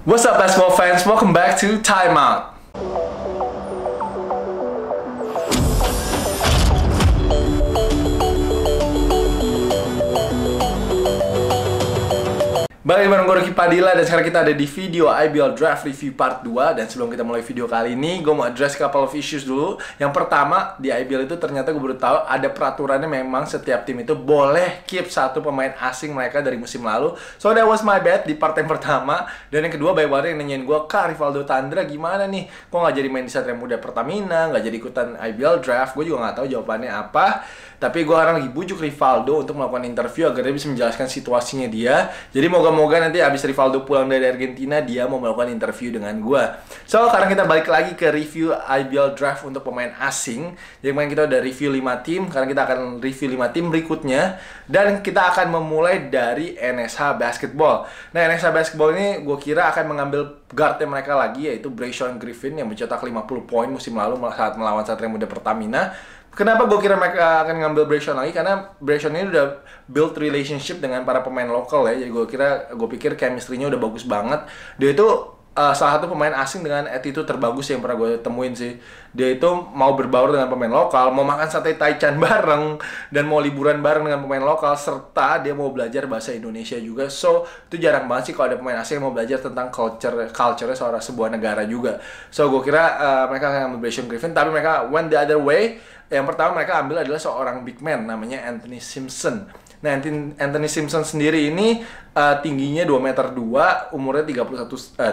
What's up basketball fans, welcome back to Timeout. Balik bareng gue Rocky Padilla dan sekarang kita ada di video IBL Draft Review Part 2. Dan sebelum kita mulai video kali ini, gue mau address couple of issues dulu. Yang pertama, di IBL itu ternyata gue baru tahu ada peraturannya, memang setiap tim itu boleh keep satu pemain asing mereka dari musim lalu. So that was my bad di part yang pertama. Dan yang kedua, banyak banget yang nanyain gue, Kak, Rivaldo Tandra gimana nih? Kok nggak jadi main di Satria Muda Pertamina, nggak jadi ikutan IBL Draft? Gue juga nggak tahu jawabannya apa. Tapi gue sekarang lagi bujuk Rivaldo untuk melakukan interview agar dia bisa menjelaskan situasinya dia. Jadi moga-moga nanti abis Rivaldo pulang dari Argentina, dia mau melakukan interview dengan gue. So, sekarang kita balik lagi ke review IBL Draft untuk pemain asing. Jadi kemarin kita udah review 5 tim, sekarang kita akan review 5 tim berikutnya. Dan kita akan memulai dari NSH Basketball. Nah, NSH Basketball ini gue kira akan mengambil guardnya mereka lagi, yaitu Brayshawn Griffin yang mencetak 50 poin musim lalu saat melawan Satria Muda Pertamina. Kenapa gue kira mereka akan ngambil Brayshawn lagi? Karena Brayshawn ini udah build relationship dengan para pemain lokal ya. Jadi gue pikir chemistry-nya udah bagus banget. Dia itu salah satu pemain asing dengan attitude terbagus yang pernah gue temuin sih. Dia itu mau berbaur dengan pemain lokal, mau makan sate taichan bareng, dan mau liburan bareng dengan pemain lokal, serta dia mau belajar bahasa Indonesia juga. So, itu jarang banget sih kalau ada pemain asing yang mau belajar tentang culture-nya sebuah negara juga. So, gue kira mereka akan ngambil Brayshawn Griffin, tapi mereka went the other way. Yang pertama mereka ambil adalah seorang big man namanya Anthony Simpson. Nah, Anthony Simpson sendiri ini tingginya 2 meter 2, umurnya 31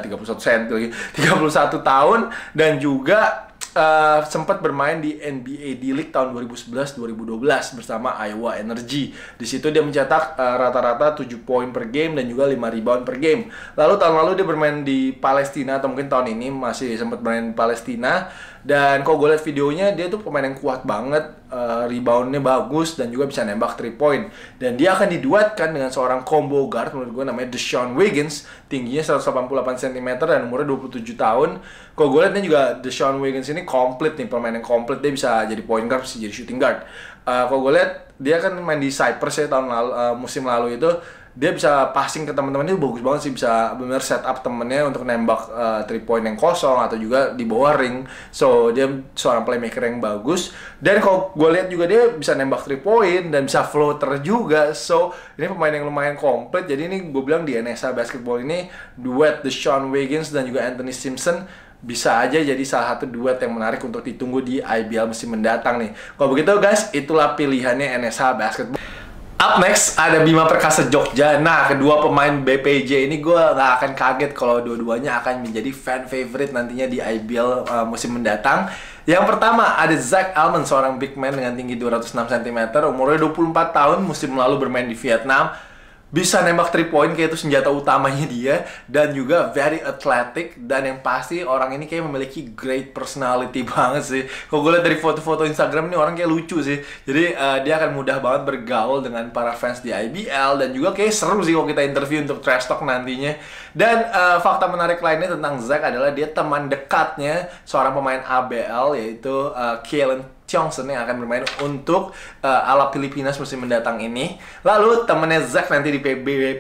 tahun, dan juga sempat bermain di NBA D-League tahun 2011-2012 bersama Iowa Energy. Di situ dia mencetak rata-rata 7 poin per game dan juga 5 rebound per game. Lalu tahun lalu dia bermain di Palestina, atau mungkin tahun ini masih sempat bermain di Palestina. Dan kalau gue lihat videonya, dia tuh pemain yang kuat banget, reboundnya bagus, dan juga bisa nembak 3 point. Dan dia akan diduetkan dengan seorang combo guard menurut gue namanya Deshaun Wiggins, tingginya 188 cm dan umurnya 27 tahun. Kalau gue lihatnya juga Deshaun Wiggins ini komplit nih, pemain yang komplit. Dia bisa jadi point guard, bisa jadi shooting guard. Kalau gue lihat, dia kan main di Cyprus ya tahun lalu, musim lalu itu. Dia bisa passing ke teman-temannya bagus banget sih, bisa benar set up temennya untuk nembak 3 point yang kosong atau juga di bawah ring. So, dia seorang playmaker yang bagus. Dan kalau gue lihat juga dia bisa nembak 3 point dan bisa floater juga. So, ini pemain yang lumayan komplit. Jadi ini gue bilang di NSH Basketball ini duet Deshaun Wiggins dan juga Anthony Simpson bisa aja jadi salah satu duet yang menarik untuk ditunggu di IBL musim mendatang nih. Kalau begitu guys, itulah pilihannya NSH Basketball. Up next ada Bima Perkasa Jogja. Nah, kedua pemain BPJ ini gue gak akan kaget kalau dua-duanya akan menjadi fan favorite nantinya di IBL musim mendatang. Yang pertama ada Zach Almond, seorang big man dengan tinggi 206 cm, umurnya 24 tahun, musim lalu bermain di Vietnam. Bisa nembak 3 point, kayak itu senjata utamanya dia. Dan juga very athletic. Dan yang pasti orang ini kayak memiliki great personality banget sih. Kalau gue lihat dari foto-foto Instagram ini, orang kayak lucu sih. Jadi dia akan mudah banget bergaul dengan para fans di IBL. Dan juga kayak seru sih kalau kita interview untuk trash talk nantinya. Dan fakta menarik lainnya tentang Zach adalah dia teman dekatnya seorang pemain ABL, yaitu Kalen Johnson yang akan bermain untuk ala Pilipinas musim mendatang ini. Lalu temennya Zach nanti di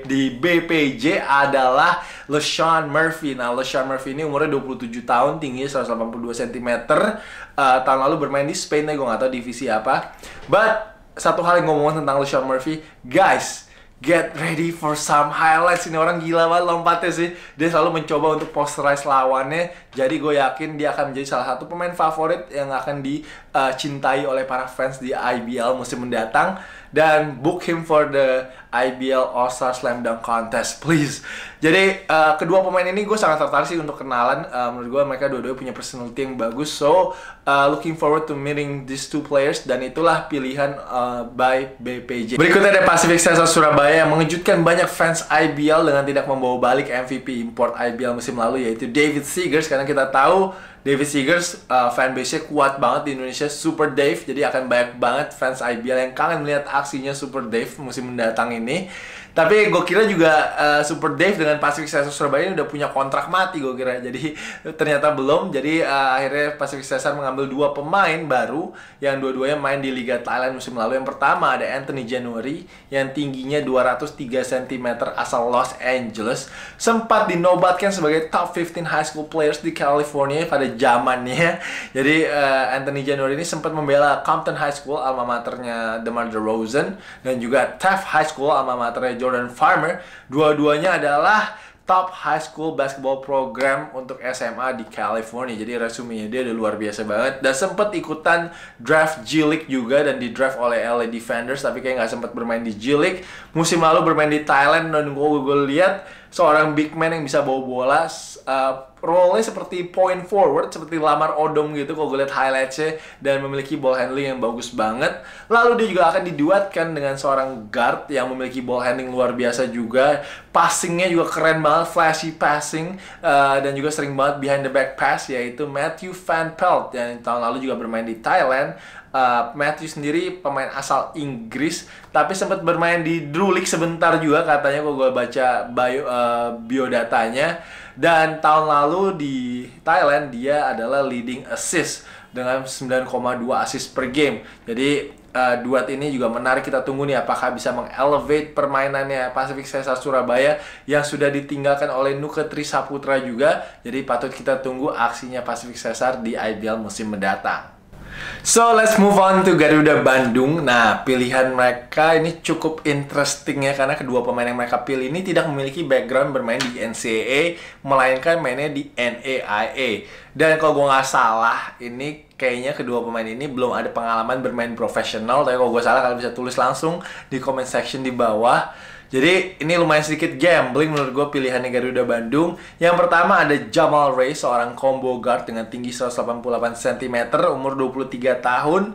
BPJ adalah LeSean Murphy. Nah, LeSean Murphy ini umurnya 27 tahun, tingginya 182 cm. Tahun lalu bermain di Spain, gue nggak tahu divisi apa. But satu hal yang ngomongin tentang LeSean Murphy, guys, get ready for some highlights. Ini orang gila banget lompatnya sih. Dia selalu mencoba untuk posterize lawannya. Jadi gue yakin dia akan menjadi salah satu pemain favorit yang akan dicintai oleh para fans di IBL musim mendatang. Dan book him for the IBL All-Star Slam Dunk Contest, please. Jadi kedua pemain ini gue sangat tertarik sih untuk kenalan. Menurut gue mereka dua-duanya punya personality yang bagus. So, looking forward to meeting these two players. Dan itulah pilihan by BPJ. Berikutnya ada Pacific Stars Surabaya yang mengejutkan banyak fans IBL dengan tidak membawa balik MVP import IBL musim lalu, yaitu David Seegers. Karena kita tahu David Seegers fanbase-nya kuat banget di Indonesia, Super Dave. Jadi akan banyak banget fans IBL yang kangen melihat aksinya Super Dave musim mendatang ini. Tapi gue kira juga Super Dave dengan Pacific Cesar Surabaya ini udah punya kontrak mati gue kira. Jadi ternyata belum. Jadi akhirnya Pacific Cesar mengambil 2 pemain baru yang dua-duanya main di Liga Thailand musim lalu. Yang pertama ada Anthony January yang tingginya 203 cm asal Los Angeles. Sempat dinobatkan sebagai top 15 high school players di California pada zamannya. Jadi Anthony January ini sempat membela Compton High School, alma maternya DeMar DeRozan, dan juga Taft High School, alma maternya Jordan Farmer. Dua-duanya adalah top high school basketball program untuk SMA di California. Jadi resumenya dia udah luar biasa banget. Dan sempat ikutan draft G League juga dan di draft oleh LA Defenders, tapi kayak nggak sempat bermain di G League. Musim lalu bermain di Thailand dan gue lihat seorang big man yang bisa bawa bola, role-nya seperti point forward, seperti Lamar Odom gitu kalau gue lihat highlights-nya, dan memiliki ball handling yang bagus banget. Lalu dia juga akan diduetkan dengan seorang guard yang memiliki ball handling luar biasa juga. Passing-nya juga keren banget, flashy passing, dan juga sering banget behind the back pass, yaitu Matthew Van Pelt yang tahun lalu juga bermain di Thailand. Matthew sendiri pemain asal Inggris, tapi sempat bermain di Drew League sebentar juga katanya kalau gue baca biodatanya. Dan tahun lalu di Thailand dia adalah leading assist dengan 9,2 assist per game. Jadi duet ini juga menarik, kita tunggu nih apakah bisa mengelevate permainannya Pacific Cesar Surabaya yang sudah ditinggalkan oleh Nuke Tri Saputra juga. Jadi patut kita tunggu aksinya Pacific Cesar di IBL musim mendatang. So, let's move on to Garuda Bandung. Nah, pilihan mereka ini cukup interesting ya, karena kedua pemain yang mereka pilih ini tidak memiliki background bermain di NCAA, melainkan mainnya di NAIA. Dan kalau gue nggak salah, ini kayaknya kedua pemain ini belum ada pengalaman bermain profesional. Tapi kalau gue salah, kalian bisa tulis langsung di comment section di bawah. Jadi ini lumayan sedikit gambling menurut gue pilihannya Garuda Bandung. Yang pertama ada Jamal Ray, seorang combo guard dengan tinggi 188 cm, umur 23 tahun.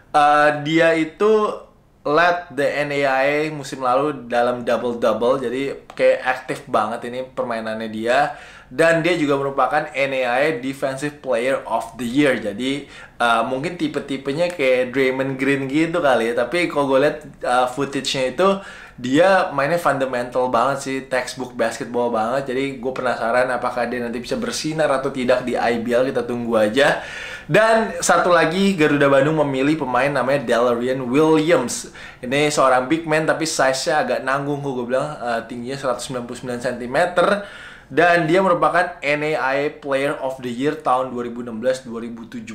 Dia itu led the NAIA musim lalu dalam double-double, jadi kayak aktif banget ini permainannya dia. Dan dia juga merupakan NAIA Defensive Player of the Year. Jadi mungkin tipe-tipenya kayak Draymond Green gitu kali ya. Tapi kalau gue lihat footage-nya itu, dia mainnya fundamental banget sih, textbook basketball banget. Jadi gue penasaran apakah dia nanti bisa bersinar atau tidak di IBL, kita tunggu aja. Dan satu lagi, Garuda Bandung memilih pemain namanya Delarian Williams. Ini seorang big man tapi size-nya agak nanggung, gue bilang, tingginya 199 cm. Dan dia merupakan NAIA Player of the Year tahun 2016-2017.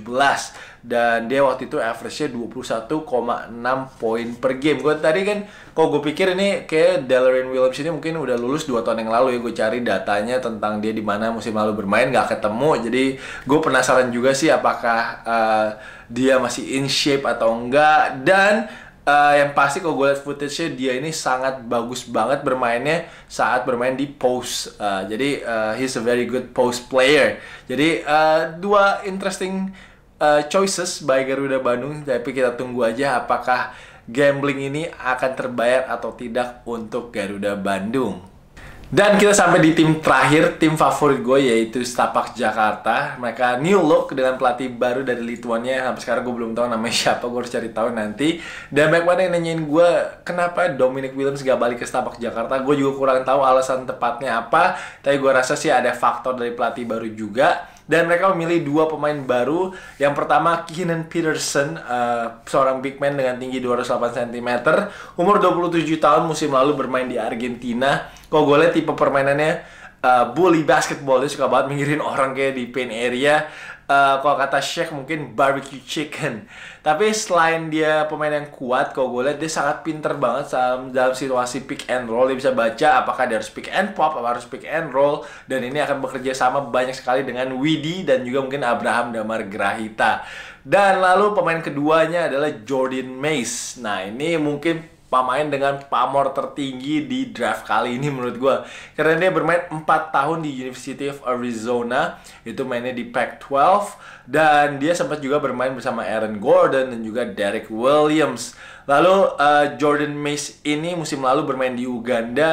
Dan dia waktu itu average-nya 21,6 poin per game. Gue tadi kan, kalau gue pikir ini kayak Delarian Williams ini mungkin udah lulus 2 tahun yang lalu ya. Gue cari datanya tentang dia di mana musim lalu bermain, nggak ketemu. Jadi gue penasaran juga sih apakah dia masih in shape atau enggak. Dan yang pasti kalau gue lihat footage-nya, dia ini sangat bagus banget bermainnya saat bermain di post. Jadi he's a very good post player. Jadi dua interesting choices by Garuda Bandung. Tapi kita tunggu aja apakah gambling ini akan terbayar atau tidak untuk Garuda Bandung. Dan kita sampai di tim terakhir, tim favorit gue, yaitu Setapak Jakarta. Mereka new look dengan pelatih baru dari Lituania. Sampai sekarang gue belum tahu namanya siapa, gue harus cari tahu nanti. Dan banyak banget yang nanyain gue, kenapa Dominic Williams gak balik ke Setapak Jakarta. Gue juga kurang tahu alasan tepatnya apa. Tapi gue rasa sih ada faktor dari pelatih baru juga. Dan mereka memilih 2 pemain baru. Yang pertama, Keenan Peterson, seorang big man dengan tinggi 208 cm, umur 27 tahun, musim lalu bermain di Argentina. Kalau gue lihat tipe permainannya bully basketball, dia suka banget minggirin orang kayak di paint area. Kalau kata Shaq mungkin barbecue chicken. Tapi selain dia pemain yang kuat, kalau gue lihat dia sangat pinter banget dalam situasi pick and roll. Dia bisa baca apakah dia harus pick and pop, apa harus pick and roll. Dan ini akan bekerja sama banyak sekali dengan Widi dan juga mungkin Abraham Damar Grahita. Dan lalu pemain keduanya adalah Jordin Mayes. Nah, ini mungkin pemain dengan pamor tertinggi di draft kali ini menurut gue, karena dia bermain 4 tahun di University of Arizona, itu mainnya di Pac-12, dan dia sempat juga bermain bersama Aaron Gordon dan juga Derek Williams. Lalu Jordin Mayes ini musim lalu bermain di Uganda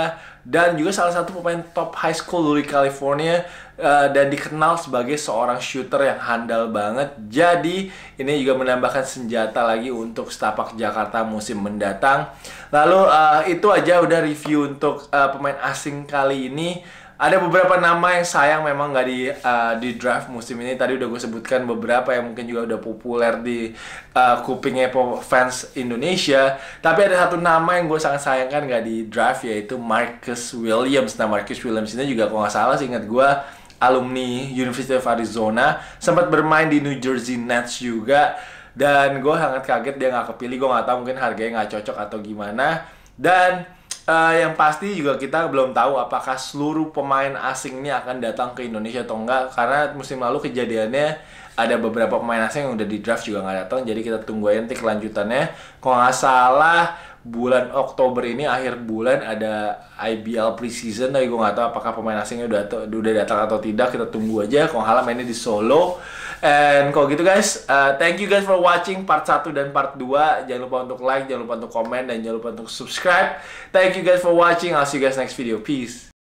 dan juga salah satu pemain top high school dari California, dan dikenal sebagai seorang shooter yang handal banget. Jadi ini juga menambahkan senjata lagi untuk setapak Jakarta musim mendatang. Lalu itu aja udah review untuk pemain asing kali ini. Ada beberapa nama yang sayang memang nggak di draft musim ini. Tadi udah gue sebutkan beberapa yang mungkin juga udah populer di kupingnya fans Indonesia. Tapi ada satu nama yang gue sangat sayangkan nggak di draft, yaitu Marcus Williams. Nah, Marcus Williams ini juga kalau nggak salah sih, ingat gue, alumni University of Arizona, sempat bermain di New Jersey Nets juga. Dan gue sangat kaget dia nggak kepilih. Gue nggak tahu, mungkin harganya nggak cocok atau gimana. Dan yang pasti juga kita belum tahu apakah seluruh pemain asing ini akan datang ke Indonesia atau enggak, karena musim lalu kejadiannya ada beberapa pemain asing yang udah di draft juga nggak datang. Jadi kita tunggu aja nanti kelanjutannya. Kalau nggak salah bulan Oktober ini, akhir bulan, ada IBL preseason. Tapi gue nggak tahu apakah pemain asingnya udah datang atau tidak. Kita tunggu aja. Kalau nggak salah mainnya di Solo. And kalau gitu guys, thank you guys for watching part 1 dan part 2. Jangan lupa untuk like, jangan lupa untuk komen, dan jangan lupa untuk subscribe. Thank you guys for watching. I'll see you guys next video. Peace.